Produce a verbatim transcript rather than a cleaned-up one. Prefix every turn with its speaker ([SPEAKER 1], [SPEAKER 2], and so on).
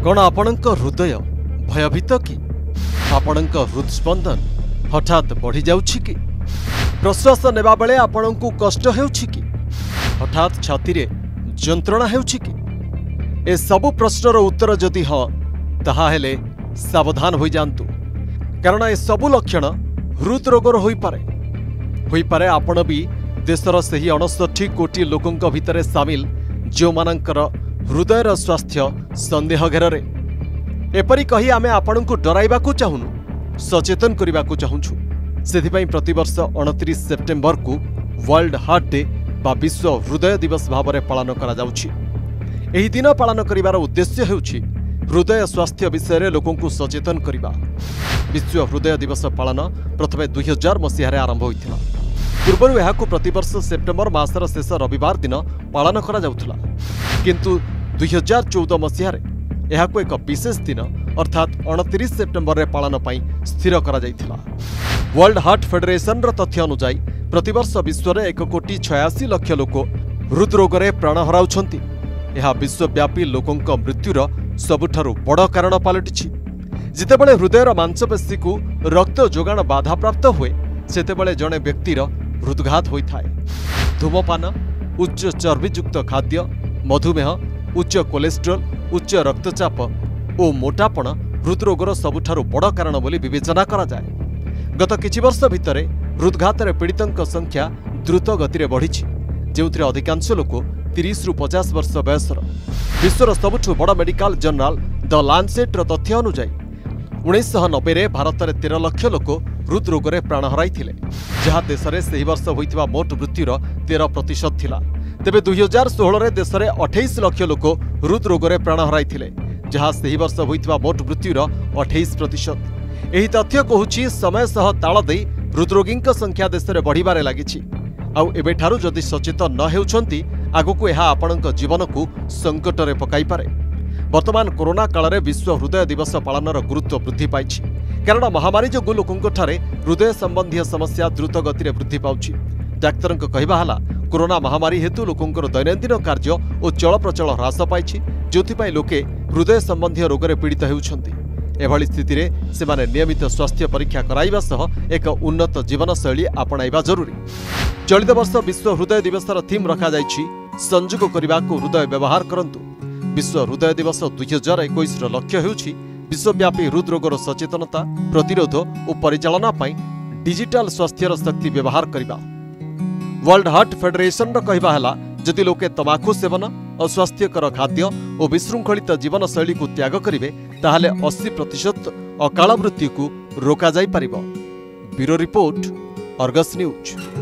[SPEAKER 1] कौन आपणक हृदय भयभीत कि आपणक हृदस्पंदन हठात बढ़ी जाउछि कि प्रश्वास नेबा बेले आपणकु कष्ट हेउछि कि हठात छाती रे जंत्रणा हेउछि कि ए सबु प्रश्नर उत्तर जदि हाँ ताहा हेले सावधान होई जांतु कारण ए सबु लक्षण हृदरोगर होई पारे होई पारे आपण भी देशर सही अणसठी कोटी लोकंक भितरे सामिल जो मानकर हृदयर स्वास्थ्य संदेह घेर एपरी कही आमे आपणकु डराइबाकु चाहुनु सचेतन करिबाकु चाहुछु सेथिपई प्रतिवर्ष उनतीस सेप्टेम्बर को वर्ल्ड हार्ट डे बा विश्व हृदय दिवस भाव पालन करा जाउछि। एही दिन पालन करिवार उद्देश्य हेउछि हृदय स्वास्थ्य विषय में लोकंकु सचेतन करिबा। विश्व हृदय दिवस पालन प्रथमे दुई हजार मसीह आरंभ होइथिला। पूर्वरु एहाकु प्रतिवर्ष सेप्टेम्बर मासर शेष रविवार दिन पालन करा जाउथला, किंतु दुई हजार चौदह मसीह एहाकु एक विशेष दिन अर्थात उनतीस सेप्टेम्बर रे पालन पई स्थिर करा जाइथिला। वर्ल्ड हार्ट फेडरेशन र तथ्य अनुसार प्रतिवर्ष विश्व में एक कोटी छयासी लक्ष लोक हृदरोग रे प्राण हराउछंती। यह विश्वव्यापी लोकंक मृत्युर सबुठारु बड़ कारण पलटिछि। जितेबळे हृदयर मांसपेशी को रक्त जोगाण बाधाप्राप्त हुए सेतेबळे जणे व्यक्तिर हृदघात होइथाय। धूमपान, उच्च चर्बीयुक्त खाद्य, मधुमेह, उच्च कोलेस्ट्रोल, उच्च रक्तचाप और मोटापण हृदरोगर सबुठारु बड़ कारण बोली विवेचना करा जाए। गत किछि वर्ष भितरे हृदघात पीड़ितों संख्या द्रुत गति में बढ़ी, जो अधिकांश लोक तीस रु पचास वर्ष बयसर। विश्वर सबुठु बड़ मेडिकल जर्नाल द लांसेट तथ्य अनुसार उन्नीस नब्बे भारत में तेरह लक्ष लोक हृदरोग में प्राण हराई, जहाँ देश में से वर्ष होता मोट मृत्युर तेरह प्रतिशत थिला। तेबे दुई हजार षोह देश में अठाईस लक्ष लोक हृदरोग में प्राण हराई, जहाँ से वर्ष होता मोट मृत्युर अठाईस प्रतिशत। यही तथ्य कहूछि समय सह ताल दे हृदरोगी संख्या देश में बढ़िबारे लागिछि। आउ एबेठारु जदि सचेतन न हेउछंती आगकु एहा आपणक जीवन को संकट में पकाई पारे। वर्तमान कोरोना काल में विश्व हृदय दिवस पालनर गुरुत्व वृद्धि पाइछि, कारण महामारी जोगु लोकंक ठारे हृदय संबंधी समस्या द्रुत गति में वृद्धि पाउछि। डाक्तरंक कहिबा हला कोरोना महामारी हेतु लोकंकर दैनंदिन कार्य और चल प्रचल ह्रास पाइछि, जोथिपाई लोके हृदय संबंधी रोग में पीड़ित हेउछंती। एभली स्थिति रे सेमाने नियमित स्वास्थ्य परीक्षा कराइबा सह एक उन्नत जीवनशैली आपणाइबा जरूरी। चलित वर्ष विश्व हृदय दिवसर थीम रखा जाइछि संयोग करने को हृदय व्यवहार करंतु। विश्व हृदय दिवस दुई हजार इक्कीस लक्ष्य हेउछि विश्वव्यापी हृदरोगर सचेतनता, प्रतिरोध और परिचालना पई डिजिटल स्वास्थ्यर शक्ति व्यवहार करबा। वर्ल्ड हार्ट फेडरेशन र कहिबा हला जदि लोके तमाखु सेवन, अस्वास्थ्यकर खाद्य और विशृंखलित जीवनशैली को त्याग करिवे ताहले अस्सी प्रतिशत अकाल मृत्यु को रोका जाई पारिबो। Bureau report, Argus news.